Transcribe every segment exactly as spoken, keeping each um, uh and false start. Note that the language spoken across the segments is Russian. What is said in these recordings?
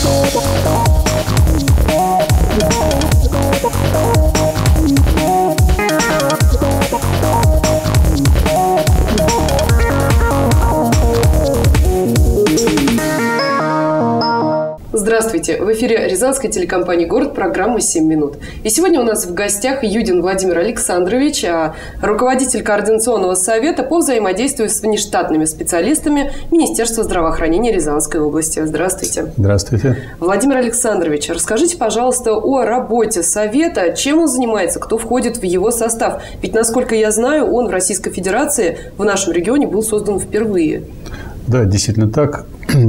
Здравствуйте! В эфире Рязанской телекомпании «Город», программа «семь минут». И сегодня у нас в гостях Юдин Владимир Александрович, руководитель Координационного совета по взаимодействию с внештатными специалистами Министерства здравоохранения Рязанской области. Здравствуйте! Здравствуйте! Владимир Александрович, расскажите, пожалуйста, о работе совета, чем он занимается, кто входит в его состав. Ведь, насколько я знаю, он в Российской Федерации, в нашем регионе был создан впервые. Да, действительно так.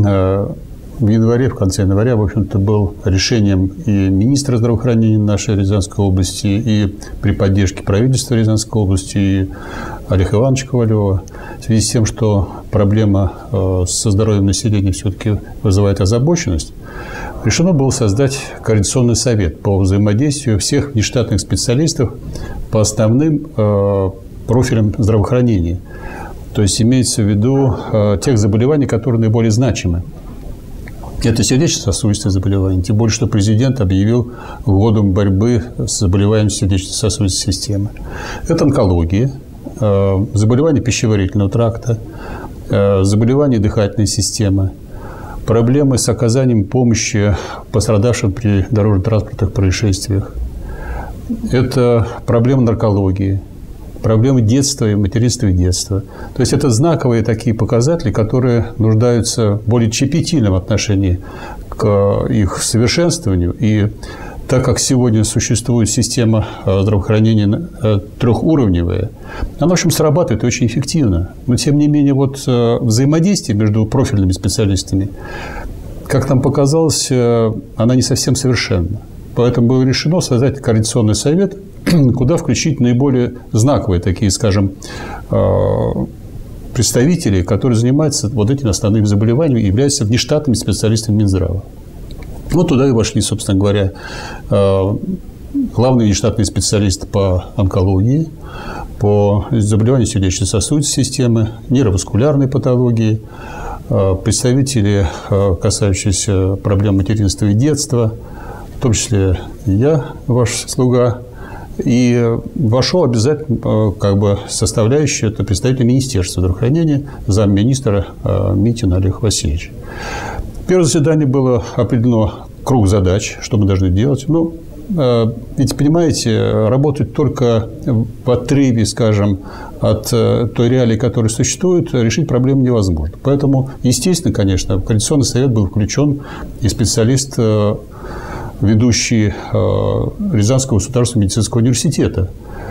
В январе, в конце января, в общем-то, был решением и министра здравоохранения нашей Рязанской области, и при поддержке правительства Рязанской области, и Олега Ивановича Ковалева, в связи с тем, что проблема со здоровьем населения все-таки вызывает озабоченность, решено было создать Координационный совет по взаимодействию всех внештатных специалистов по основным профилям здравоохранения. То есть имеется в виду тех заболеваний, которые наиболее значимы. Это сердечно-сосудистые заболевания, тем более, что президент объявил годом борьбы с заболеванием сердечно-сосудистой системы. Это онкология, заболевания пищеварительного тракта, заболевания дыхательной системы, проблемы с оказанием помощи пострадавшим при дорожно-транспортных происшествиях. Это проблемы наркологии, проблемы детства и материнства и детства. То есть, это знаковые такие показатели, которые нуждаются в более щепетильном отношении к их совершенствованию. И так как сегодня существует система здравоохранения трехуровневая, она, в общем, срабатывает очень эффективно. Но, тем не менее, вот взаимодействие между профильными специалистами, как нам показалось, она не совсем совершенна. Поэтому было решено создать Координационный совет, куда включить наиболее знаковые такие, скажем, представители, которые занимаются вот этими основными заболеваниями и являются внештатными специалистами Минздрава. Вот туда и вошли, собственно говоря, главный внештатный специалист по онкологии, по заболеваниям сердечно-сосудистой системы, нейроваскулярной патологии, представители, касающиеся проблем материнства и детства, в том числе и я, ваш слуга. И вошел обязательно как бы составляющая, это представитель Министерства здравоохранения, замминистра Митин Олег Васильевич. Первое заседание было определено круг задач, что мы должны делать. Ну, ведь, понимаете, работать только в отрыве, скажем, от той реалии, которая существует, решить проблему невозможно. Поэтому, естественно, конечно, в Координационный совет был включен и специалист, ведущий Рязанского государственного медицинского университета,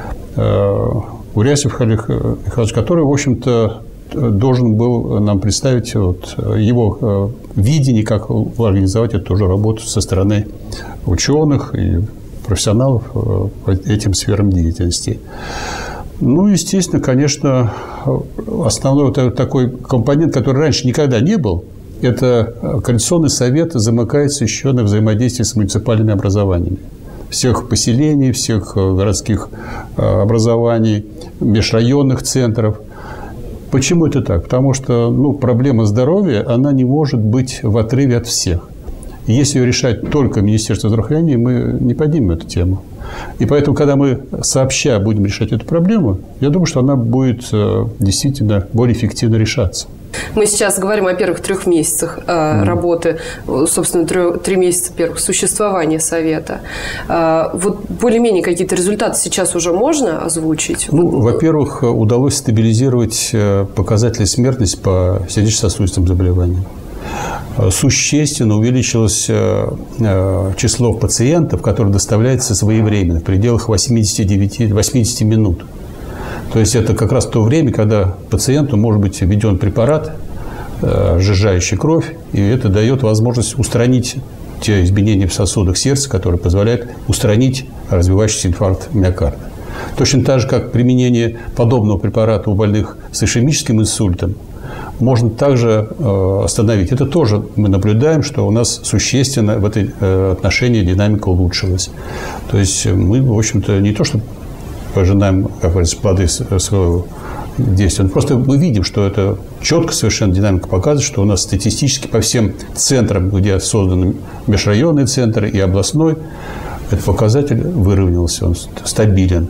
Урясев Олег Михайлович, который, в общем-то, должен был нам представить вот его видение, как организовать эту же работу со стороны ученых и профессионалов по этим сферам деятельности. Ну, естественно, конечно, основной вот такой компонент, который раньше никогда не был, это Координационный совет замыкается еще на взаимодействии с муниципальными образованиями. Всех поселений, всех городских образований, межрайонных центров. Почему это так? Потому что ну, проблема здоровья, она не может быть в отрыве от всех. Если ее решать только Министерство здравоохранения, мы не поднимем эту тему. И поэтому, когда мы сообща будем решать эту проблему, я думаю, что она будет действительно более эффективно решаться. Мы сейчас говорим о первых трех месяцах э, работы, собственно, три, три месяца первых существования совета. Э, вот более-менее какие-то результаты сейчас уже можно озвучить? Ну, во-первых, удалось стабилизировать показатели смертности по сердечно-сосудистым заболеваниям. Существенно увеличилось число пациентов, которые доставляются своевременно, в пределах восьмидесяти девяти - восьмидесяти минут. То есть, это как раз то время, когда пациенту может быть введен препарат, сжижающий кровь, и это дает возможность устранить те изменения в сосудах сердца, которые позволяют устранить развивающийся инфаркт миокарда. Точно так же, как применение подобного препарата у больных с ишемическим инсультом можно также остановить. Это тоже мы наблюдаем, что у нас существенно в этой отношении динамика улучшилась. То есть, мы, в общем-то, не то, что пожинаем, как говорится, плоды своего действия. Просто мы видим, что это четко совершенно динамика показывает, что у нас статистически по всем центрам, где созданы межрайонные центры и областной, этот показатель выровнялся, он стабилен.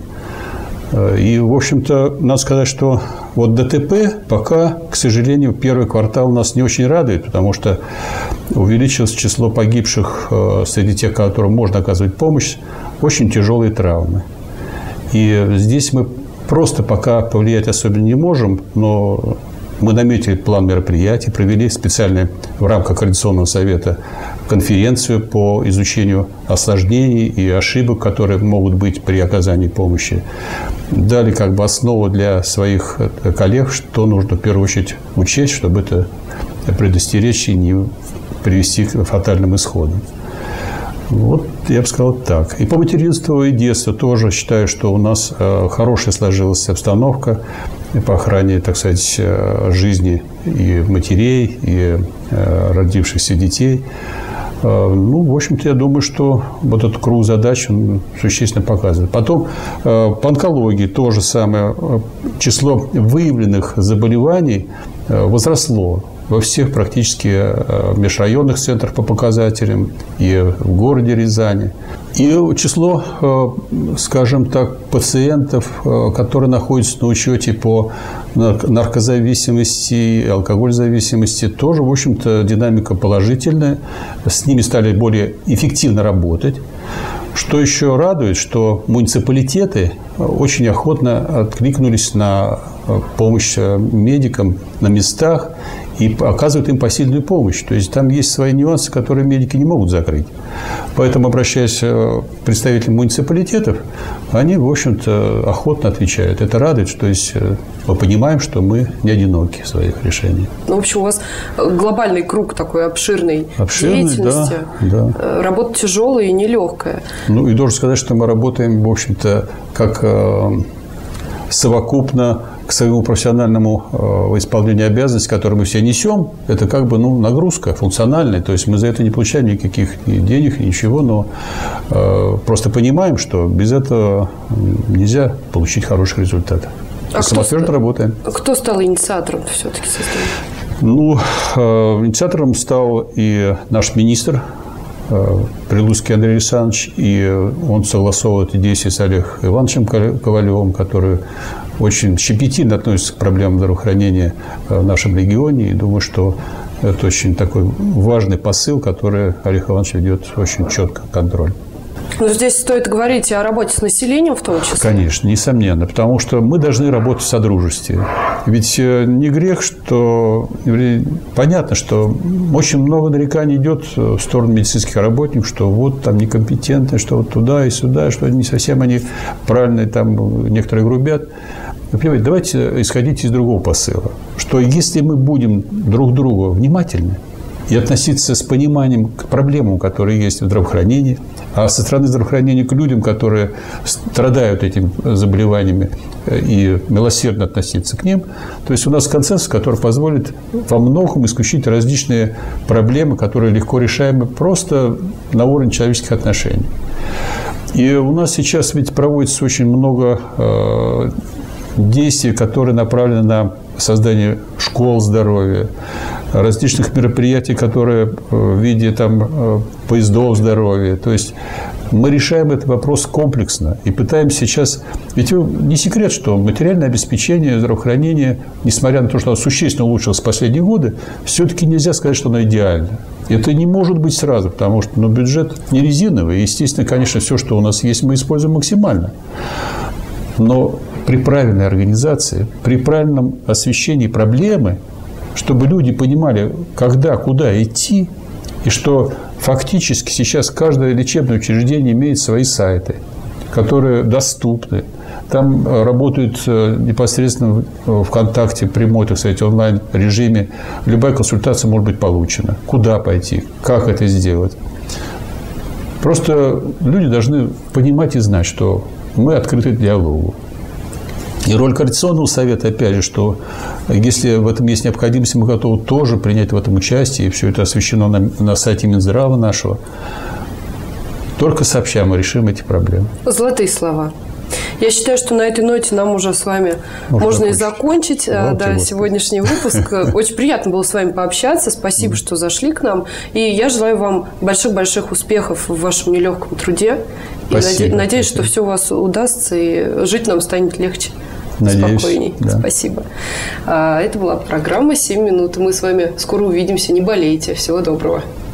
И, в общем-то, надо сказать, что вот ДТП пока, к сожалению, первый квартал нас не очень радует, потому что увеличилось число погибших среди тех, которым можно оказывать помощь, очень тяжелые травмы. И здесь мы просто пока повлиять особенно не можем, но мы наметили план мероприятий, провели специальную в рамках Координационного совета конференцию по изучению осложнений и ошибок, которые могут быть при оказании помощи. Дали как бы основу для своих коллег, что нужно в первую очередь учесть, чтобы это предостеречь и не привести к фатальным исходам. Вот я бы сказал так. И по материнству и детству тоже считаю, что у нас хорошая сложилась обстановка по охране, так сказать, жизни и матерей, и родившихся детей. Ну, в общем-то, я думаю, что вот этот круг задач он существенно показывает. Потом по онкологии то же самое. Число выявленных заболеваний возросло во всех практически межрайонных центрах по показателям и в городе Рязани. И число, скажем так, пациентов, которые находятся на учете по наркозависимости и алкогользависимости, тоже, в общем-то, динамика положительная. С ними стали более эффективно работать. Что еще радует, что муниципалитеты очень охотно откликнулись на помощь медикам на местах и оказывают им посильную помощь. То есть, там есть свои нюансы, которые медики не могут закрыть. Поэтому, обращаясь к представителям муниципалитетов, они, в общем-то, охотно отвечают. Это радует, что есть, мы понимаем, что мы не одиноки в своих решениях. Ну, в общем, у вас глобальный круг такой обширной Обширный, деятельности. Да, да. Работа тяжелая и нелегкая. Ну, и должен сказать, что мы работаем, в общем-то, как совокупно к своему профессиональному э, исполнению обязанностей, которые мы все несем, это как бы ну, нагрузка функциональная. То есть мы за это не получаем никаких ни денег, ничего, но э, просто понимаем, что без этого нельзя получить хороших результатов. А самоотверженно кто, работаем. Кто стал инициатором все-таки системы? Ну, э, инициатором стал и наш министр Прилуцкий Андрей Александрович, и он согласовал эти действия с Олегом Ивановичем Ковалевым, который очень щепетильно относится к проблемам здравоохранения в нашем регионе. И думаю, что это очень такой важный посыл, который Олег Иванович ведет очень четко контроль. Но здесь стоит говорить о работе с населением в том числе. Конечно, несомненно, потому что мы должны работать в содружестве. Ведь не грех, что понятно, что очень много нареканий идет в сторону медицинских работников, что вот там некомпетентны, что вот туда и сюда, что не совсем они правильные, там некоторые грубят. Вы понимаете, давайте исходить из другого посыла, что если мы будем друг к другу внимательны и относиться с пониманием к проблемам, которые есть в здравоохранении, а со стороны здравоохранения к людям, которые страдают этими заболеваниями, и милосердно относиться к ним, то есть у нас консенсус, который позволит во многом исключить различные проблемы, которые легко решаемы просто на уровне человеческих отношений. И у нас сейчас ведь проводится очень много э, действий, которые направлены на создание школ здоровья, различных мероприятий, которые в виде там, поездов здоровья. То есть мы решаем этот вопрос комплексно и пытаемся сейчас... Ведь не секрет, что материальное обеспечение здравоохранения, несмотря на то, что оно существенно улучшилось в последние годы, все-таки нельзя сказать, что оно идеально. Это не может быть сразу, потому что ну, бюджет не резиновый. И, естественно, конечно, все, что у нас есть, мы используем максимально. Но при правильной организации, при правильном освещении проблемы, чтобы люди понимали, когда, куда идти, и что фактически сейчас каждое лечебное учреждение имеет свои сайты, которые доступны. Там работают непосредственно в ВКонтакте, прямой, так сказать, онлайн-режиме. Любая консультация может быть получена. Куда пойти, как это сделать. Просто люди должны понимать и знать, что мы открыты к диалогу. И роль Координационного совета, опять же, что если в этом есть необходимость, мы готовы тоже принять в этом участие, и все это освещено на, на сайте Минздрава нашего. Только сообща мы решим эти проблемы. Золотые слова. Я считаю, что на этой ноте нам уже с вами можно, можно и закончить да, да, сегодняшний выпуск. Очень приятно было с вами пообщаться. Спасибо, что зашли к нам. И я желаю вам больших-больших успехов в вашем нелегком труде. Спасибо. И надеюсь, что все у вас удастся, и жить нам станет легче. Надеюсь, спокойней. Да. Спасибо. Это была программа «семь минут». Мы с вами скоро увидимся. Не болейте. Всего доброго.